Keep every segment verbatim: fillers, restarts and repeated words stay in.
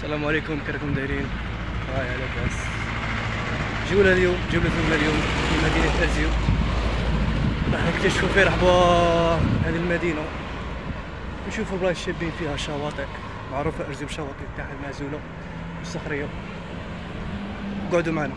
السلام عليكم، كيف راكم دايرين؟ هاي لاباس. جولة اليوم جولة جولة اليوم في مدينة أرزيو، راح نكتشفوا في رحبة هذه المدينة، نشوفوا بلايص شابين فيها شواطئ معروفة. أرزيو بشواطئ تاعها المعزولة والصخرية. قعدوا معنا.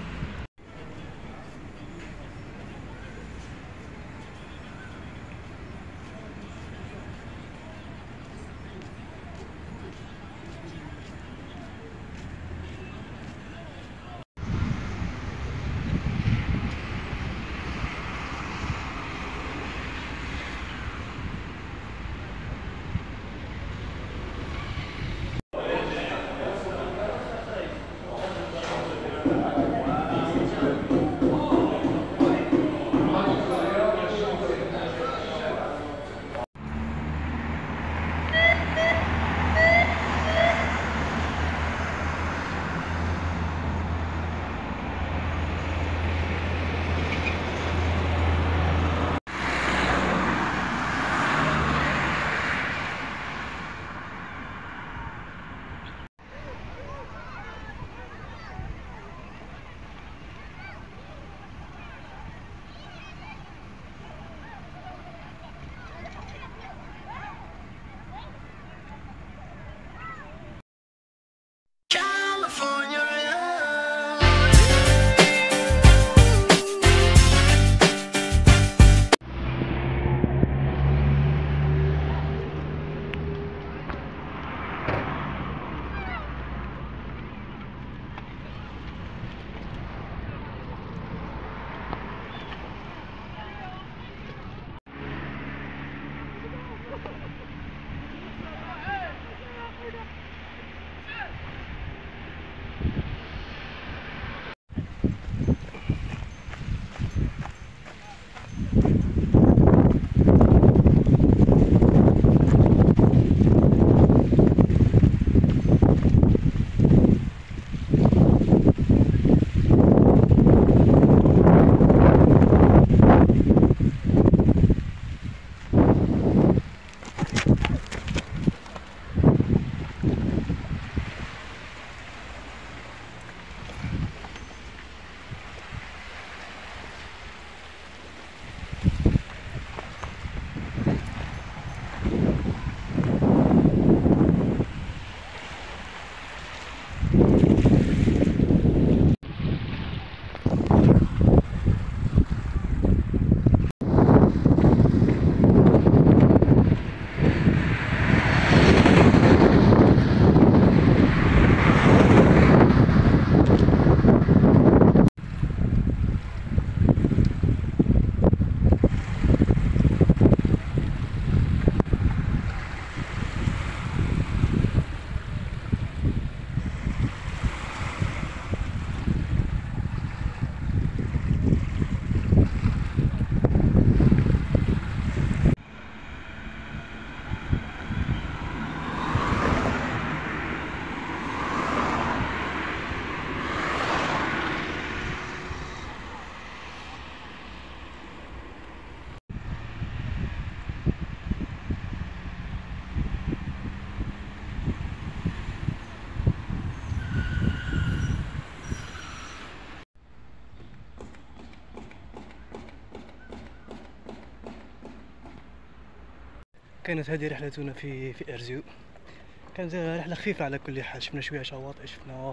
كانت هذه رحلتنا في في أرزيو. كانت رحلة خفيفة على كل حال. شفنا شوية شواطئ، شفنا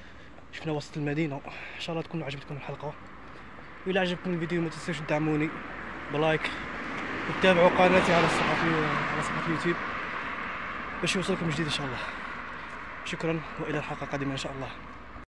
شفنا وسط المدينة. إن شاء الله تكون عجبتكم الحلقة، وإذا عجبكم الفيديو ما تنسوش تدعموني بلايك وتتابعوا قناتي على الصفحة على صفحة اليوتيوب باش يوصلكم جديد إن شاء الله. شكرا، وإلى الحلقة القادمة إن شاء الله.